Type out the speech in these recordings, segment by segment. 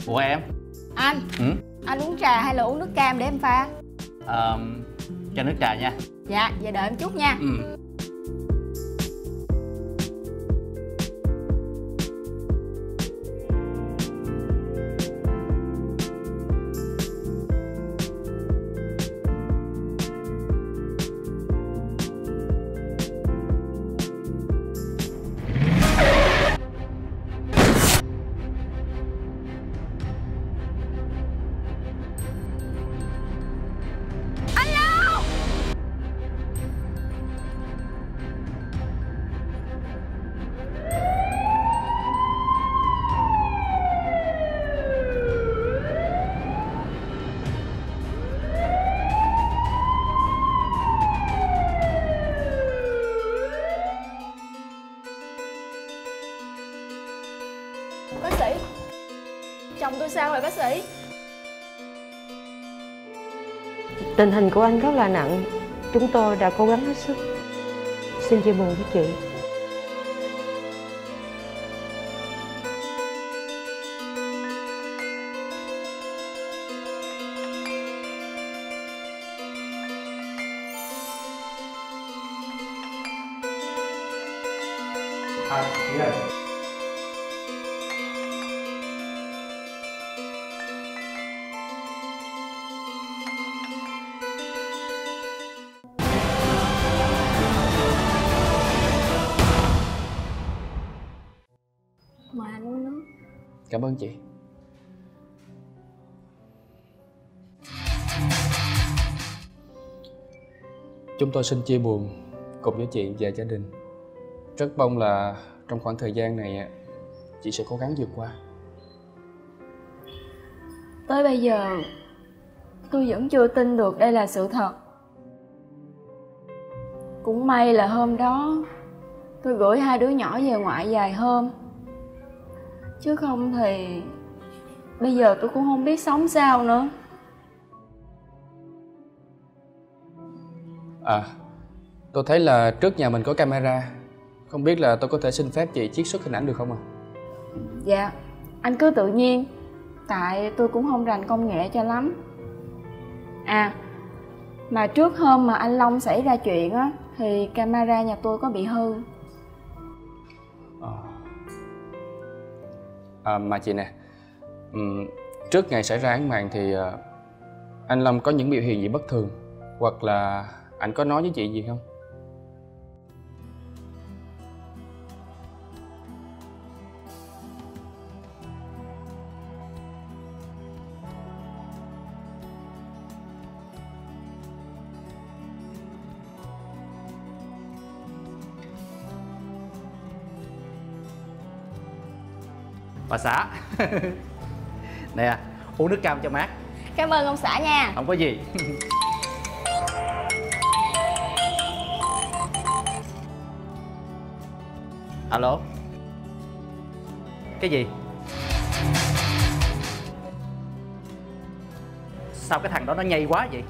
Ủa em? Anh. Ừ? Anh uống trà hay là uống nước cam để em pha? Cho nước trà nha. Dạ, vậy đợi em chút nha. Ừ. Bác sĩ, chồng tôi sao rồi bác sĩ? Tình hình của anh rất là nặng. Chúng tôi đã cố gắng hết sức. Xin chia buồn với chị. Chị ơi. Mời anh uống nước. Cảm ơn chị. Chúng tôi xin chia buồn cùng với chị và gia đình. Rất mong là trong khoảng thời gian này chị sẽ cố gắng vượt qua. Tới bây giờ tôi vẫn chưa tin được đây là sự thật. Cũng may là hôm đó tôi gửi hai đứa nhỏ về ngoại vài hôm. Chứ không thì bây giờ tôi cũng không biết sống sao nữa. Tôi thấy là trước nhà mình có camera. Không biết là tôi có thể xin phép chị chiết xuất hình ảnh được không ạ? Dạ, anh cứ tự nhiên. Tại tôi cũng không rành công nghệ cho lắm. À, mà trước hôm mà anh Long xảy ra chuyện á thì camera nhà tôi có bị hư. Mà chị nè, trước ngày xảy ra án mạng thì anh Long có những biểu hiện gì bất thường, hoặc là anh có nói với chị gì không? Bà xã. Nè, uống nước cam cho mát. Cảm ơn ông xã nha. Không có gì. Alo. Cái gì? Sao cái thằng đó nó nhây quá vậy?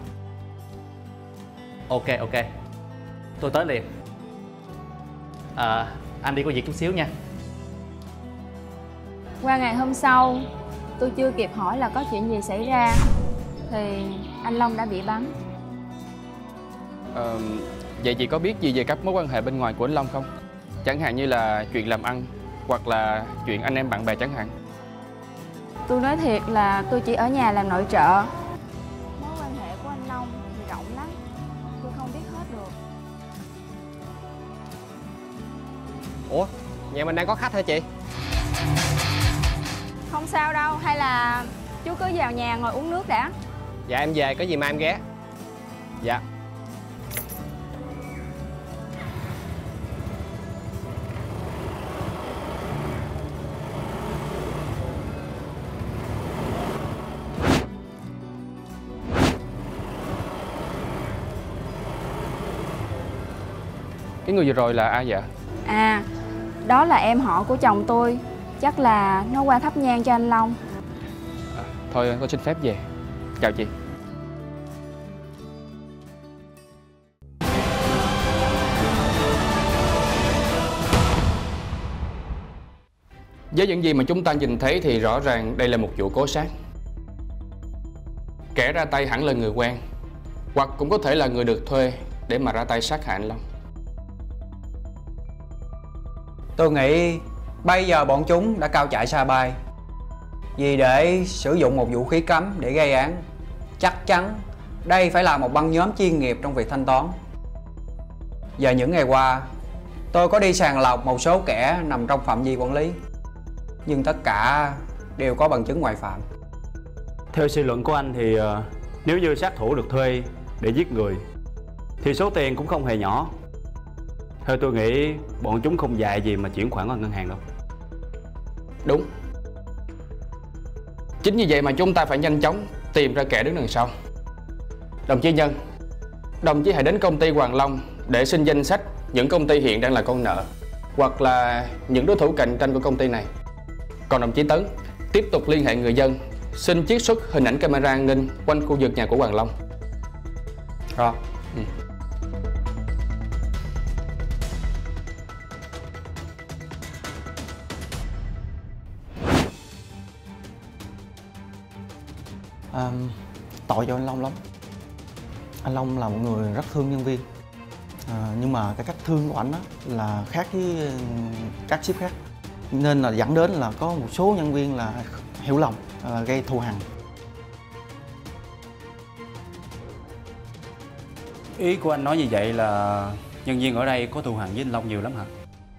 Ok, tôi tới liền. Anh đi có việc chút xíu nha. Qua ngày hôm sau, tôi chưa kịp hỏi là có chuyện gì xảy ra thì anh Long đã bị bắn. Vậy chị có biết gì về các mối quan hệ bên ngoài của anh Long không? Chẳng hạn như là chuyện làm ăn, hoặc là chuyện anh em bạn bè chẳng hạn. Tôi nói thiệt là tôi chỉ ở nhà làm nội trợ. Mối quan hệ của anh Long thì rộng lắm, tôi không biết hết được. Ủa, nhà mình đang có khách hả chị? Không sao đâu, hay là chú cứ vào nhà ngồi uống nước đã. Dạ em về, có gì mai em ghé. Dạ. Cái người vừa rồi là ai vậy? À, đó là em họ của chồng tôi. Chắc là nó qua thắp nhang cho anh Long. Thôi tôi xin phép về. Chào chị. Với những gì mà chúng ta nhìn thấy thì rõ ràng đây là một vụ cố sát. Kẻ ra tay hẳn là người quen, hoặc cũng có thể là người được thuê để mà ra tay sát hại anh Long. Tôi nghĩ bây giờ bọn chúng đã cao chạy xa bay vì để sử dụng một vũ khí cấm để gây án. Chắc chắn đây phải là một băng nhóm chuyên nghiệp trong việc thanh toán. Và những ngày qua tôi có đi sàng lọc một số kẻ nằm trong phạm vi quản lý, nhưng tất cả đều có bằng chứng ngoại phạm. Theo suy luận của anh thì nếu như sát thủ được thuê để giết người thì số tiền cũng không hề nhỏ. Theo tôi nghĩ bọn chúng không dại gì mà chuyển khoản vào ngân hàng đâu. Đúng. Chính vì vậy mà chúng ta phải nhanh chóng tìm ra kẻ đứng đằng sau. Đồng chí Nhân, đồng chí hãy đến công ty Hoàng Long để xin danh sách những công ty hiện đang là con nợ hoặc là những đối thủ cạnh tranh của công ty này. Còn đồng chí Tấn, tiếp tục liên hệ người dân, xin chiết xuất hình ảnh camera an ninh quanh khu vực nhà của Hoàng Long. Rồi. Tội cho anh Long lắm. Anh Long là một người rất thương nhân viên, nhưng mà cái cách thương của anh là khác với các ship khác, nên là dẫn đến là có một số nhân viên là hiểu lầm, gây thù hằn. Ý của anh nói như vậy là nhân viên ở đây có thù hằn với anh Long nhiều lắm hả?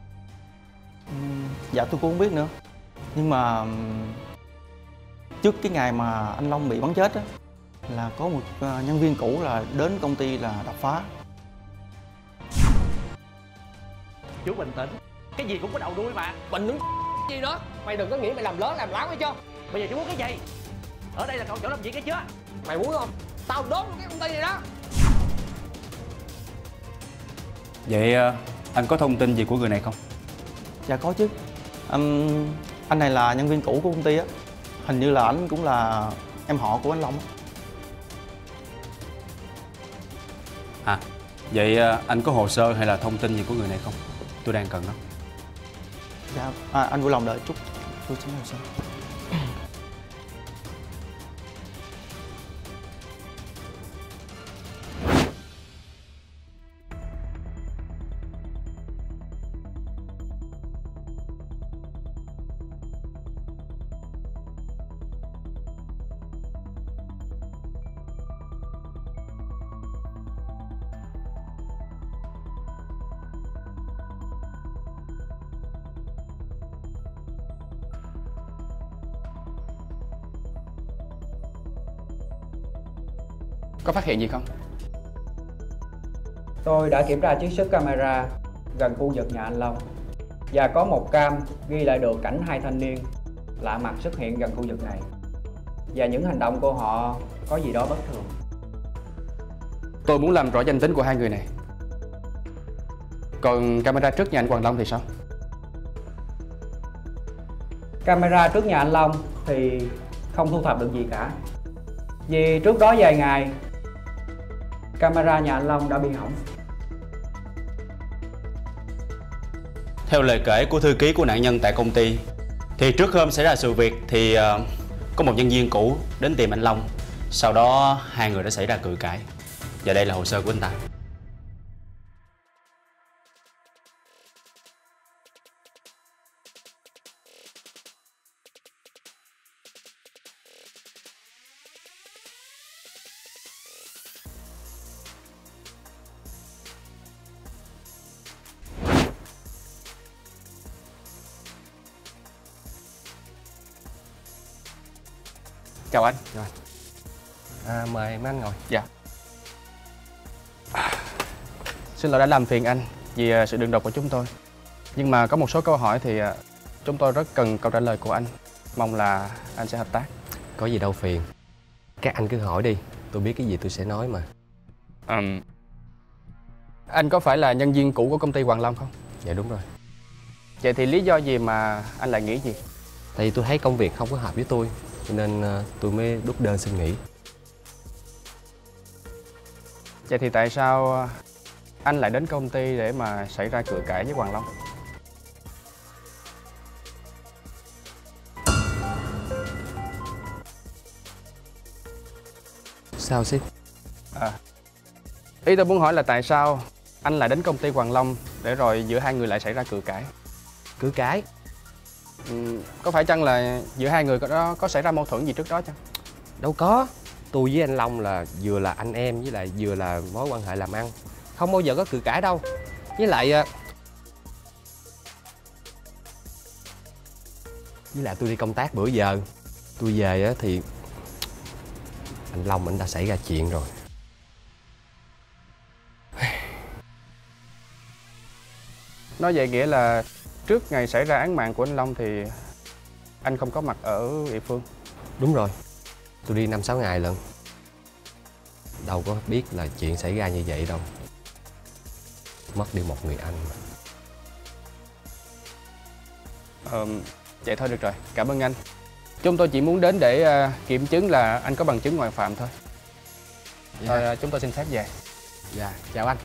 Dạ tôi cũng không biết nữa, nhưng mà trước cái ngày mà anh Long bị bắn chết á, là có một nhân viên cũ là đến công ty là đập phá. Chú bình tĩnh, cái gì cũng có đầu đuôi mà. Bình tĩnh gì nữa? Mày đừng có nghĩ mày làm lớn làm láo hay chưa? Bây giờ chú muốn cái gì? Ở đây là cậu chỗ làm việc hay chưa? Mày muốn không? Tao đốt cái công ty này đó. Vậy anh có thông tin gì của người này không? Dạ có chứ. Anh này là nhân viên cũ của công ty á, hình như là anh cũng là em họ của anh Long á. À, vậy anh có hồ sơ hay là thông tin gì của người này không? Tôi đang cần đó. Dạ, anh vui lòng đợi chút, tôi xin hồ sơ. Có phát hiện gì không? Tôi đã kiểm tra chiết xuất camera gần khu vực nhà anh Long và có một cam ghi lại được cảnh hai thanh niên lạ mặt xuất hiện gần khu vực này, và những hành động của họ có gì đó bất thường. Tôi muốn làm rõ danh tính của hai người này. Còn camera trước nhà anh Hoàng Long thì sao? Camera trước nhà anh Long thì không thu thập được gì cả, vì trước đó vài ngày camera nhà anh Long đã bị hỏng. Theo lời kể của thư ký của nạn nhân tại công ty thì trước hôm xảy ra sự việc thì có một nhân viên cũ đến tìm anh Long. Sau đó hai người đã xảy ra cự cãi. Và đây là hồ sơ của anh ta. Chào anh. Rồi. Mời mấy anh ngồi. Dạ. Xin lỗi đã làm phiền anh vì sự đường đột của chúng tôi. Nhưng mà có một số câu hỏi thì chúng tôi rất cần câu trả lời của anh. Mong là anh sẽ hợp tác. Có gì đâu phiền. Các anh cứ hỏi đi, tôi biết cái gì tôi sẽ nói mà. Anh có phải là nhân viên cũ của công ty Hoàng Long không? Dạ đúng rồi. Vậy thì lý do gì mà anh lại nghĩ gì? Tại vì tôi thấy công việc không có hợp với tôi, cho nên tôi mới đút đơn xin nghỉ. Vậy thì tại sao anh lại đến công ty để mà xảy ra cự cãi với Hoàng Long? Sao sếp? Ý tôi muốn hỏi là tại sao anh lại đến công ty Hoàng Long để rồi giữa hai người lại xảy ra cự cãi? Cự cãi? Có phải chăng là giữa hai người có xảy ra mâu thuẫn gì trước đó chăng? Đâu có. Tôi với anh Long là vừa là anh em với lại vừa là mối quan hệ làm ăn, không bao giờ có cự cãi đâu. Với lại tôi đi công tác bữa giờ, tôi về á thì anh Long anh đã xảy ra chuyện rồi. Nói vậy nghĩa là trước ngày xảy ra án mạng của anh Long thì anh không có mặt ở địa phương? Đúng rồi, tôi đi 5-6 ngày lận. Đâu có biết là chuyện xảy ra như vậy đâu. Mất đi một người anh mà. Vậy thôi được rồi, cảm ơn anh. Chúng tôi chỉ muốn đến để kiểm chứng là anh có bằng chứng ngoại phạm thôi. Thôi chúng tôi xin phép về. Dạ, chào anh.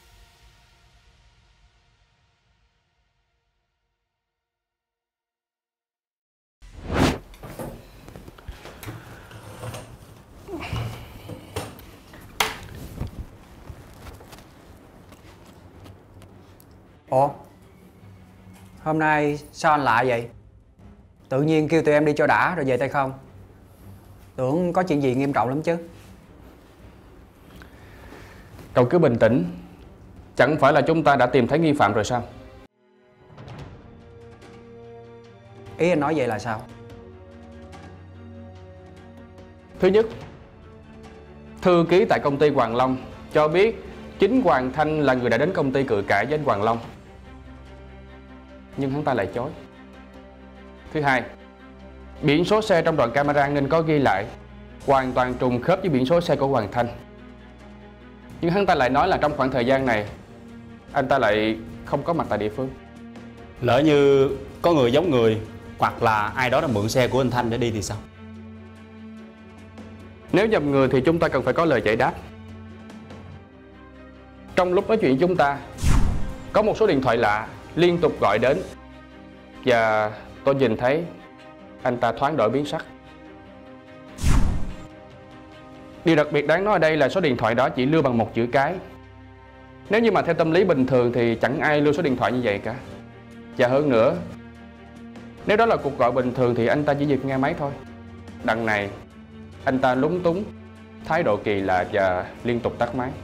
Ủa? Hôm nay sao anh lạ vậy? Tự nhiên kêu tụi em đi cho đã rồi về tay không? Tưởng có chuyện gì nghiêm trọng lắm chứ. Cậu cứ bình tĩnh. Chẳng phải là chúng ta đã tìm thấy nghi phạm rồi sao? Ý anh nói vậy là sao? Thứ nhất, thư ký tại công ty Hoàng Long cho biết chính Hoàng Thanh là người đã đến công ty cự cãi với anh Hoàng Long, nhưng hắn ta lại chối. Thứ hai, biển số xe trong đoạn camera an ninh có ghi lại hoàn toàn trùng khớp với biển số xe của Hoàng Thanh, nhưng hắn ta lại nói là trong khoảng thời gian này anh ta lại không có mặt tại địa phương. Lỡ như có người giống người hoặc là ai đó đã mượn xe của anh Thanh để đi thì sao? Nếu nhầm người thì chúng ta cần phải có lời giải đáp. Trong lúc nói chuyện chúng ta có một số điện thoại lạ liên tục gọi đến, và tôi nhìn thấy anh ta thoáng đổi biến sắc. Điều đặc biệt đáng nói ở đây là số điện thoại đó chỉ lưu bằng một chữ cái. Nếu như mà theo tâm lý bình thường thì chẳng ai lưu số điện thoại như vậy cả. Và hơn nữa, nếu đó là cuộc gọi bình thường thì anh ta chỉ việc nghe máy thôi. Đằng này anh ta lúng túng, thái độ kỳ lạ và liên tục tắt máy.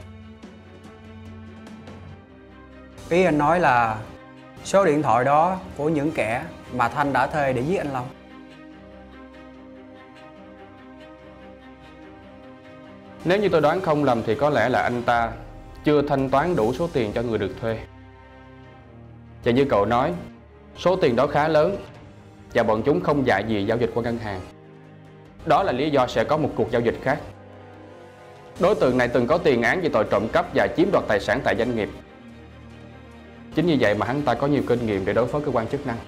Ý anh nói là số điện thoại đó của những kẻ mà Thanh đã thuê để giết anh Long. Nếu như tôi đoán không lầm thì có lẽ là anh ta chưa thanh toán đủ số tiền cho người được thuê. Và như cậu nói, số tiền đó khá lớn và bọn chúng không dại gì giao dịch qua ngân hàng. Đó là lý do sẽ có một cuộc giao dịch khác. Đối tượng này từng có tiền án về tội trộm cắp và chiếm đoạt tài sản tại doanh nghiệp. Chính vì vậy mà hắn ta có nhiều kinh nghiệm để đối phó cơ quan chức năng.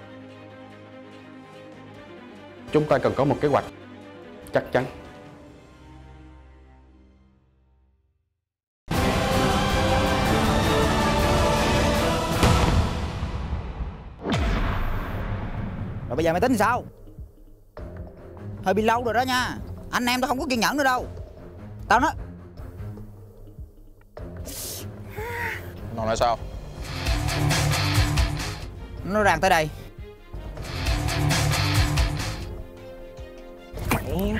Chúng ta cần có một kế hoạch chắc chắn. Rồi bây giờ mày tính sao? Hơi bị lâu rồi đó nha. Anh em tao không có kiên nhẫn nữa đâu. Tao nói. Nó nói sao? Nó ràng tới đây. Mày...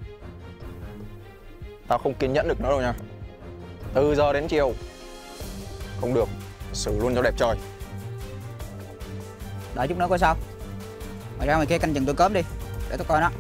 Tao không kiên nhẫn được nữa đâu nha. Từ giờ đến chiều không được, xử luôn cho đẹp trời. Đợi chút nữa coi sao. Mày ra ngoài kia canh chừng tôi cớm đi, để tôi coi nó.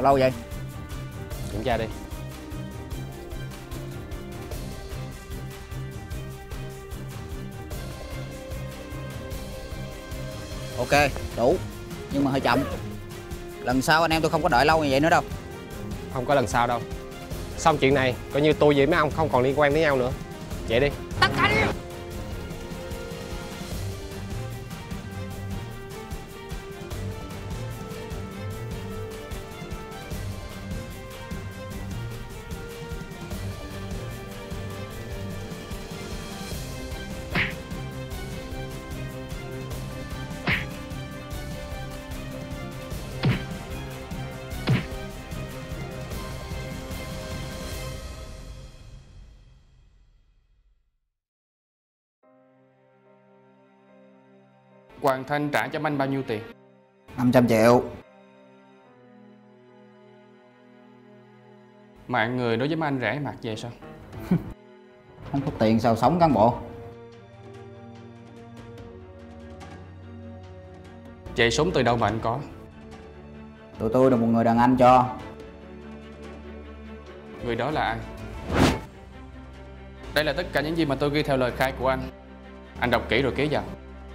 Sao lâu vậy? Kiểm tra đi. Ok, đủ. Nhưng mà hơi chậm. Lần sau anh em tôi không có đợi lâu như vậy nữa đâu. Không có lần sau đâu. Xong chuyện này coi như tôi với mấy ông không còn liên quan với nhau nữa. Vậy đi. Tất cả đi. Hoàng Thanh trả cho anh bao nhiêu tiền? 500 triệu. Mạng người đối với mấy anh rẻ mặt vậy sao? Không có tiền sao sống cán bộ. Vậy súng từ đâu mà anh có? Tụi tôi là một người đàn anh cho. Người đó là ai? Đây là tất cả những gì mà tôi ghi theo lời khai của anh. Anh đọc kỹ rồi ký vào.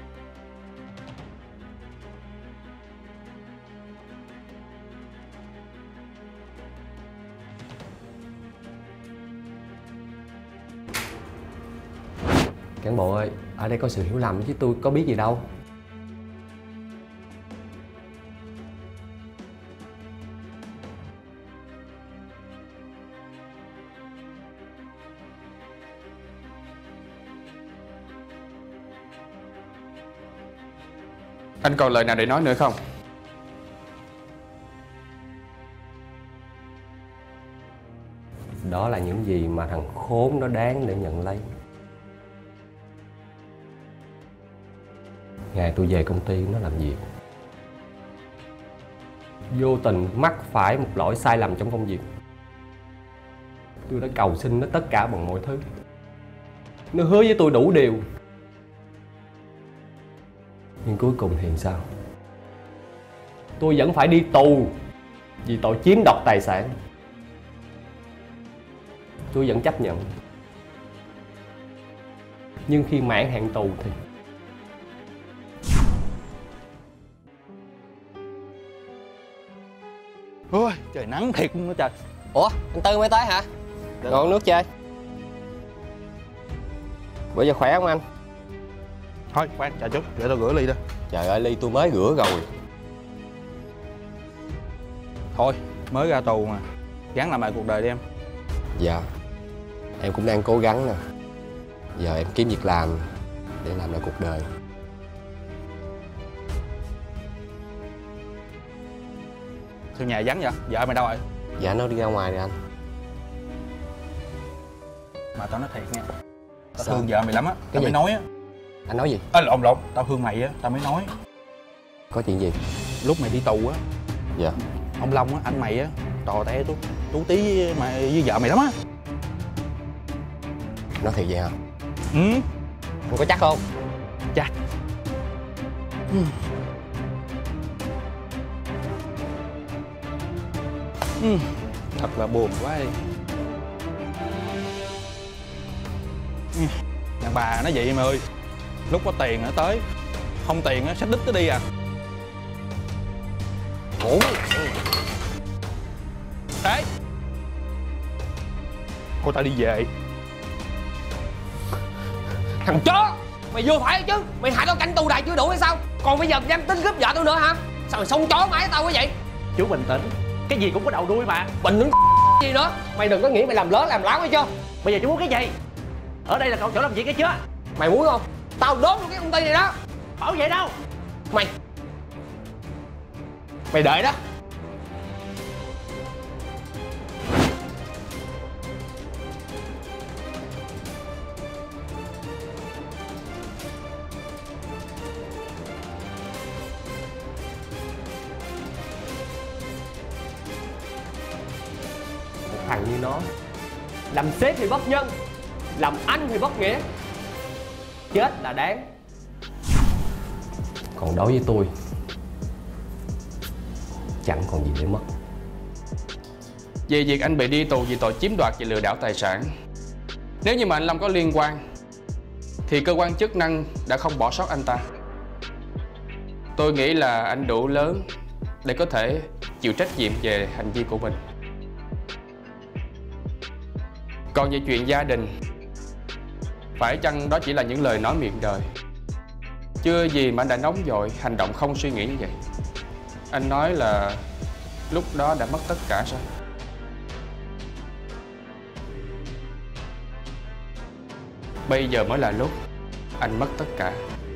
Cán bộ ơi, ở đây có sự hiểu lầm chứ tôi có biết gì đâu. Anh còn lời nào để nói nữa không? Đó là những gì mà thằng khốn nó đáng để nhận lấy. Ngày tôi về công ty nó làm việc, vô tình mắc phải một lỗi sai lầm trong công việc. Tôi đã cầu xin nó tất cả bằng mọi thứ. Nó hứa với tôi đủ điều. Nhưng cuối cùng thì sao? Tôi vẫn phải đi tù vì tội chiếm đoạt tài sản. Tôi vẫn chấp nhận. Nhưng khi mãn hạn tù thì Ôi, trời nắng thiệt luôn đó trời. Ủa, anh Tư mới tới hả? Còn nước chơi. Bữa giờ khỏe không anh? Thôi, khoan, chờ chút, để tao rửa ly đó. Trời ơi, ly tôi mới rửa rồi. Thôi, mới ra tù mà, gắng làm lại cuộc đời đi em. Dạ, em cũng đang cố gắng nè. Giờ em kiếm việc làm để làm lại cuộc đời. Sao nhà vắng vậy? Vợ mày đâu rồi? Dạ, nó đi ra ngoài rồi anh. Mà tao nói thiệt nha, tao Sao? thương vợ mày lắm á, tao mới gì? nói á. Anh nói gì? Lộn, tao thương mày á, tao mới nói. Có chuyện gì? Lúc mày đi tù á, Dạ. ông Long á, anh mày á, tò te tú tí với vợ mày lắm á. Nói thiệt vậy hả? Ừ. Anh có chắc không? Chắc. Thật là buồn quá đi. Đàn bà nó vậy em ơi. Lúc có tiền nó tới, không tiền nó xách đít nó đi à. Ủa? Đấy, cô ta đi về. Thằng chó! Mày vô phải chứ! Mày hại tao canh tù đài chưa đủ hay sao? Còn bây giờ dám tính cướp vợ tôi nữa hả? Sao mày xông chó mãi tao quá vậy? Chú bình tĩnh, cái gì cũng có đầu đuôi mà. Bình tĩnh gì nữa? Mày đừng có nghĩ mày làm lớn làm láo hay chưa? Bây giờ chú muốn cái gì? Ở đây là chỗ làm việc cái chưa? Mày muốn không? Tao đốt luôn cái công ty này đó. Bảo vậy đâu. Mày đợi đó. Một thằng như nó, làm sếp thì bất nhân, làm anh thì bất nghĩa. Chết là đáng. Còn đối với tôi, chẳng còn gì để mất. về việc anh bị đi tù vì tội chiếm đoạt và lừa đảo tài sản. Nếu như mà anh Long có liên quan thì cơ quan chức năng đã không bỏ sót anh ta. Tôi nghĩ là anh đủ lớn để có thể chịu trách nhiệm về hành vi của mình. Còn về chuyện gia đình, phải chăng đó chỉ là những lời nói miệng đời? Chưa gì mà anh đã nóng vội hành động không suy nghĩ như vậy. Anh nói là lúc đó đã mất tất cả sao? Bây giờ mới là lúc anh mất tất cả.